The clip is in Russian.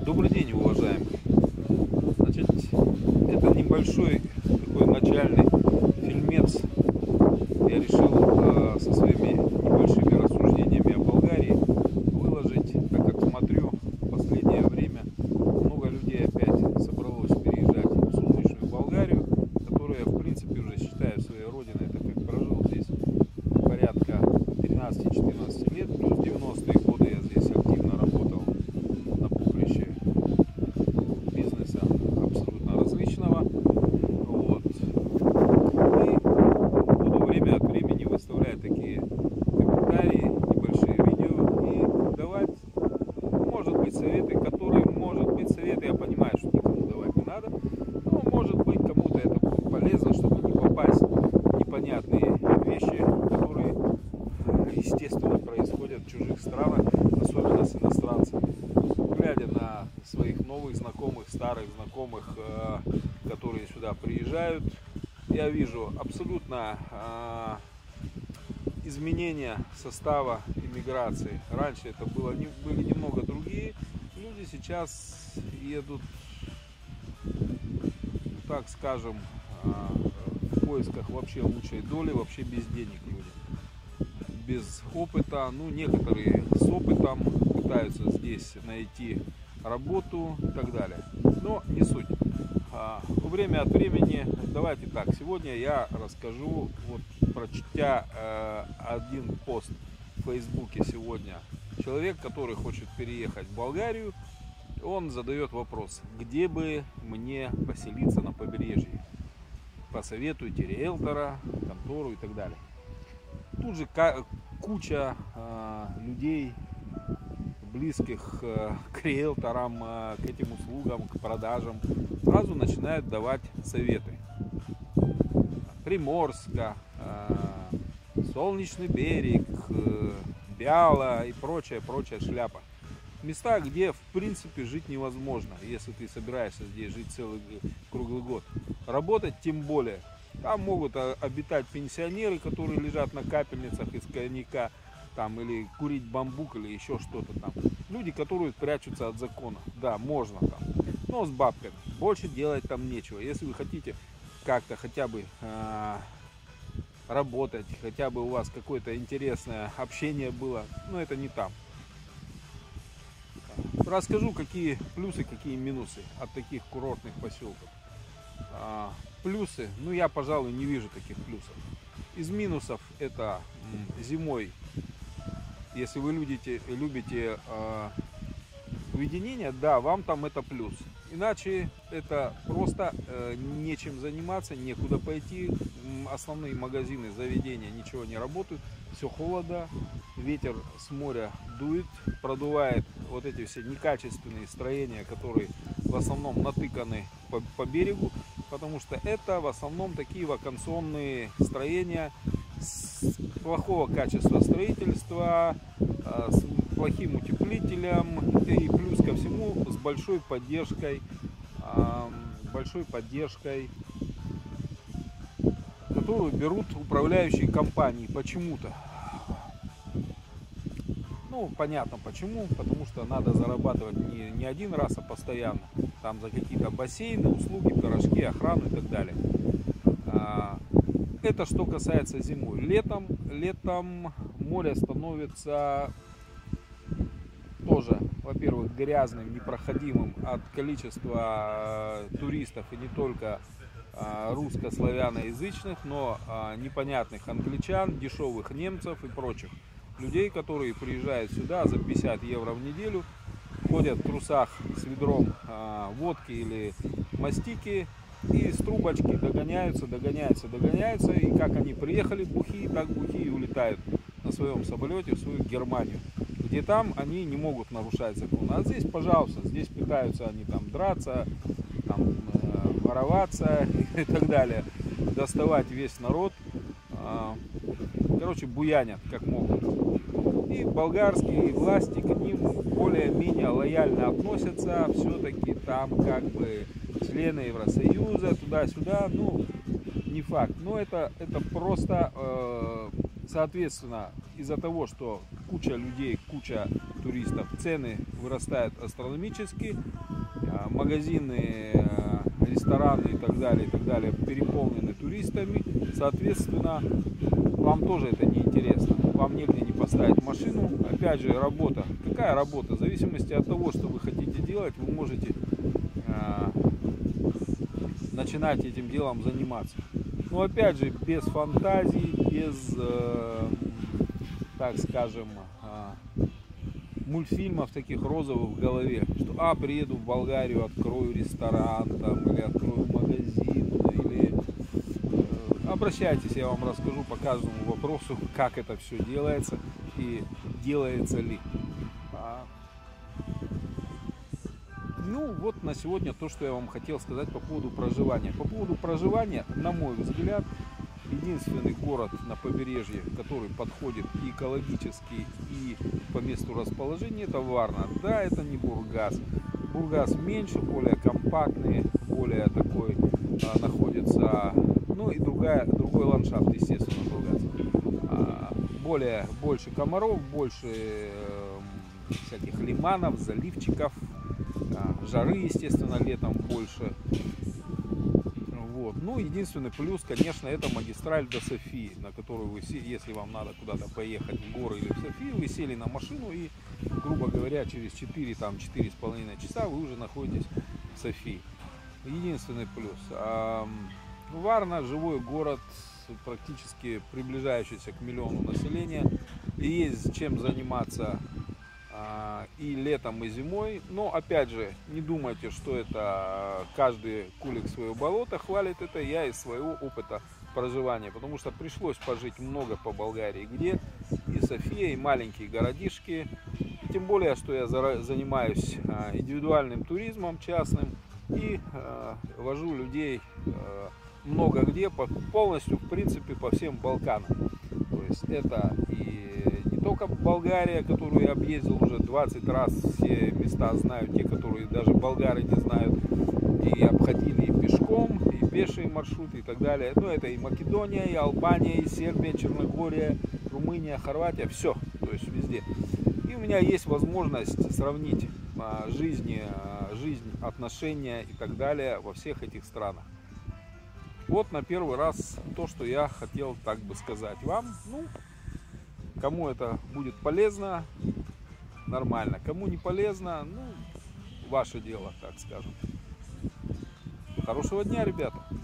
Добрый день, уважаемый. Значит, это небольшой такой начальный фильмец. Я решил со своими небольшими рассуждениями о Болгарии выложить, так как смотрю в последнее время много людей опять собралось переезжать в солнечную Болгарию, которую я в принципе уже считаю своей родиной, так как прожил здесь порядка 13-14 лет, плюс 90-е годы я здесь активно работал на поприще бизнеса абсолютно различного. Вот. И буду время от времени выставлять такие комментарии, небольшие видео и давать, может быть, советы, которые, может быть, советы, я понимаю, что никому давать не надо, но может быть кому-то это будет полезно, чтобы не попасть в непонятные вещи, которые, естественно, происходят в чужих странах, особенно с иностранцами. Глядя на своих новых знакомых, старых знакомых, которые сюда приезжают, я вижу абсолютно изменения состава иммиграции. Раньше это были немного другие люди, сейчас едут, так скажем, в поисках вообще лучшей доли, вообще без денег люди, без опыта. Ну, некоторые с опытом пытаются здесь найти работу и так далее, но не суть. Время от времени, давайте так, сегодня я расскажу, вот прочтя один пост в Фейсбуке сегодня, человек, который хочет переехать в Болгарию, он задает вопрос: где бы мне поселиться на побережье? Посоветуйте риэлтора, контору и так далее. Тут же куча людей, близких к риэлторам, к этим услугам, к продажам, сразу начинают давать советы. Приморска, Солнечный берег, Бяла и прочая шляпа. Места, где в принципе жить невозможно, если ты собираешься здесь жить целый круглый год. Работать тем более. Там могут обитать пенсионеры, которые лежат на капельницах из коньяка, там, или курить бамбук, или еще что-то там. Люди, которые прячутся от закона. Да, можно там, но с бабками. Больше делать там нечего. Если вы хотите как-то хотя бы работать, хотя бы у вас какое-то интересное общение было, но это не там. Расскажу, какие плюсы, какие минусы от таких курортных поселков. Плюсы, ну, я, пожалуй, не вижу таких плюсов. Из минусов это зимой, если вы любите уединение, да, вам там это плюс. Иначе это просто нечем заниматься, некуда пойти. Основные магазины, заведения ничего не работают, все холодно, ветер с моря дует, продувает вот эти все некачественные строения, которые в основном натыканы по берегу, потому что это в основном такие вакансионные строения с плохого качества строительства, с плохим утеплителем и плюс ко всему с большой поддержкой, которую берут управляющие компании почему-то. Ну, понятно почему, потому что надо зарабатывать не один раз, а постоянно. Там за какие-то бассейны, услуги, пирожки, охрану и так далее. Это что касается зимы. Летом море становится тоже, во-первых, грязным, непроходимым от количества туристов, и не только русско-славяноязычных, но непонятных англичан, дешевых немцев и прочих людей, которые приезжают сюда за 50 евро в неделю, ходят в трусах с ведром водки или мастики и с трубочки догоняются, и как они приехали бухие, так бухие улетают на своем самолете в свою Германию, где там они не могут нарушать закон. А здесь, пожалуйста, здесь пытаются они там драться, там, вороваться и так далее, доставать весь народ, короче, буянят как могут. И болгарские власти к ним более-менее лояльно относятся, все-таки там как бы члены Евросоюза, туда-сюда, ну, не факт. Но это просто Соответственно, из-за того, что куча людей, куча туристов, цены вырастают астрономически, магазины, рестораны и так далее переполнены туристами, соответственно, вам тоже это не интересно, вам негде не поставить машину. Опять же, работа. Какая работа? В зависимости от того, что вы хотите делать, вы можете начинать этим делом заниматься. Но опять же, без фантазий, без, так скажем, мультфильмов таких розовых в голове, что приеду в Болгарию, открою ресторан там, или открою магазин, или обращайтесь, я вам расскажу по каждому вопросу, как это все делается и делается ли. Ну вот на сегодня то, что я вам хотел сказать по поводу проживания. По поводу проживания, на мой взгляд, единственный город на побережье, который подходит и экологически, и по месту расположения, это Варна. Да, это не Бургас. Бургас меньше, более компактный, более такой находится, ну и другой ландшафт, естественно, Бургас. Больше комаров, больше всяких лиманов, заливчиков, жары, естественно, летом больше. Вот. Ну, единственный плюс, конечно, это магистраль до Софии, на которую вы, если вам надо куда-то поехать в горы или в Софию, вы сели на машину и, грубо говоря, через 4-4,5 часа вы уже находитесь в Софии. Единственный плюс. Варна — живой город, практически приближающийся к миллиону населения, и есть чем заниматься и летом, и зимой. Но опять же, не думайте, что это каждый кулик свое болото хвалит. Это я из своего опыта проживания, потому что пришлось пожить много по Болгарии, где и София, и маленькие городишки. И тем более, что я занимаюсь индивидуальным туризмом частным и вожу людей много где, полностью, в принципе, по всем Балканам. То есть это и не только Болгария, которую я объездил уже 20 раз, все места знаю, те, которые даже болгары не знают, и обходили и пешком, и пешие маршруты и так далее. Ну, это и Македония, и Албания, и Сербия, Черногория, Румыния, Хорватия, все, то есть везде. И у меня есть возможность сравнить жизнь, отношения и так далее во всех этих странах. Вот на первый раз то, что я хотел, так бы сказать вам. Ну, кому это будет полезно, нормально. Кому не полезно, ну, ваше дело, так скажем. Хорошего дня, ребята.